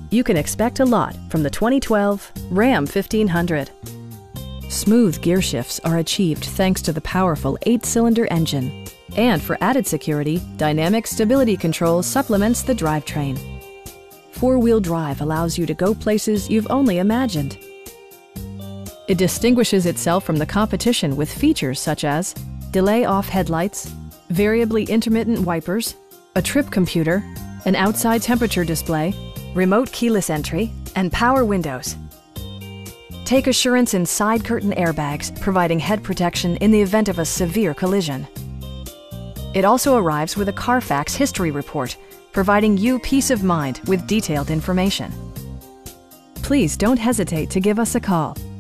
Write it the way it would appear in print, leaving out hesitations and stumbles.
You can expect a lot from the 2012 Ram 1500. Smooth gear shifts are achieved thanks to the powerful 8-cylinder engine. And for added security, dynamic stability control supplements the drivetrain. 4-wheel drive allows you to go places you've only imagined. It distinguishes itself from the competition with features such as delay-off headlights, variably intermittent wipers, a trip computer, an outside temperature display, remote keyless entry, and power windows. Take assurance in side curtain airbags, providing head protection in the event of a severe collision. It also arrives with a Carfax history report, providing you peace of mind with detailed information. Please don't hesitate to give us a call.